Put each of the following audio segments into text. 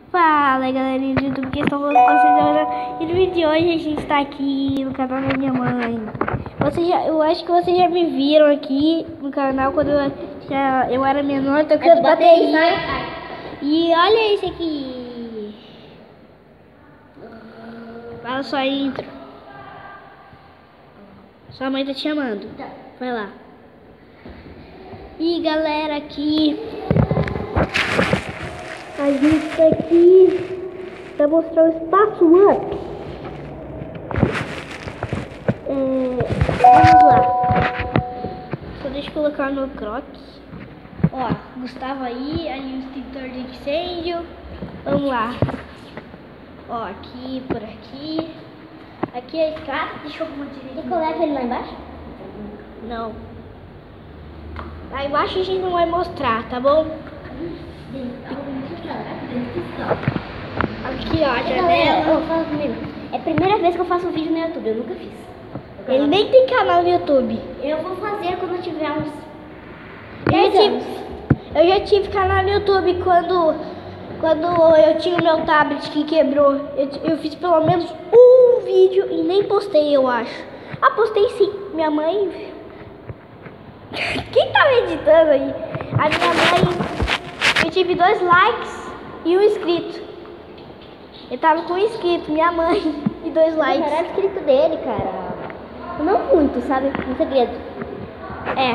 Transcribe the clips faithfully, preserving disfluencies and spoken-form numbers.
Fala galerinha do YouTube, que estão falando com vocês agora. E no vídeo de hoje a gente está aqui no canal da minha mãe. Vocês já, eu acho que vocês já me viram aqui no canal quando eu, já, eu era menor, tocando bateria. E olha esse aqui. Fala sua intro. Sua mãe tá te chamando. Vai lá. E galera, aqui a gente tá aqui pra mostrar o espaço up. É, vamos lá. Só deixa eu colocar no crocs. Ó, Gustavo aí, aí o extintor de incêndio. Vamos lá. Ó, aqui, por aqui. Aqui é a escada. Deixa eu arrumar direito. Quer que eu leve ele lá embaixo? Não. Lá embaixo a gente não vai mostrar, tá bom? Aqui, ó, a janela. Fala comigo. É a primeira vez que eu faço um vídeo no YouTube, eu nunca fiz. Ele nem tem canal no YouTube. Eu vou fazer quando eu tiver uns Eu, dez tive, anos. eu já tive canal no YouTube quando, quando eu tinha o meu tablet que quebrou. Eu, eu fiz pelo menos um vídeo e nem postei, eu acho. Ah, postei sim. Minha mãe... Quem tá editando aí? A minha mãe... Eu tive dois likes e um inscrito. Eu tava com um inscrito, minha mãe, e dois likes. Era inscrito dele, cara. Não muito, sabe? Um segredo. É.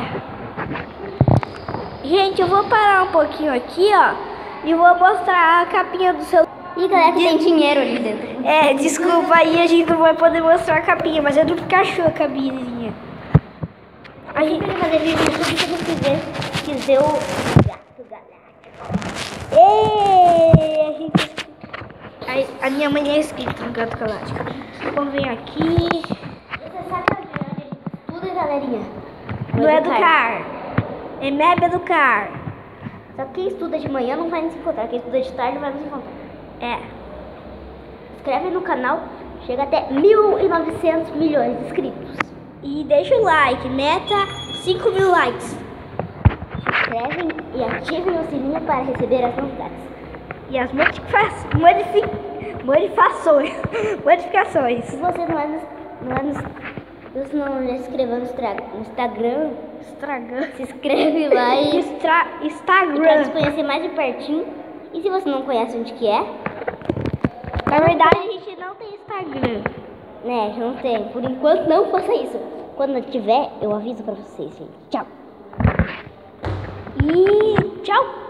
Gente, eu vou parar um pouquinho aqui, ó. E vou mostrar a capinha do seu... Ih, galera, que tem dinheiro ali dentro. É, desculpa aí, a gente não vai poder mostrar a capinha, mas é do Pikachu a capinha. A gente vai fazer vídeo no YouTube se você quiser, quiser o gato galáctico. Ei, a gente... A, a minha mãe é inscrita no Gato Galáctico. Vamos ver aqui. Você sabe onde tudo é galerinha? Não é educar. É Meb Educar. Só que quem estuda de manhã não vai nos encontrar. Quem estuda de tarde vai nos encontrar. É. Inscreve no canal. Chega até mil e novecentos milhões de inscritos. E deixa o like. Meta cinco mil likes. Se inscrevem e ativem o sininho para receber as novidades. E as modificações. Modific, modificações. Modificações. Se você não é no, não é no, se você não é inscreveu no, Instra, no Instagram, Instagram. se inscreve lá e Instra, para Instagram. nos conhecer mais de pertinho. E se você não conhece onde que é, Na verdade a gente não tem Instagram. né, não tem. Por enquanto não faça isso. Quando tiver, eu aviso pra vocês, gente. Tchau. E tchau.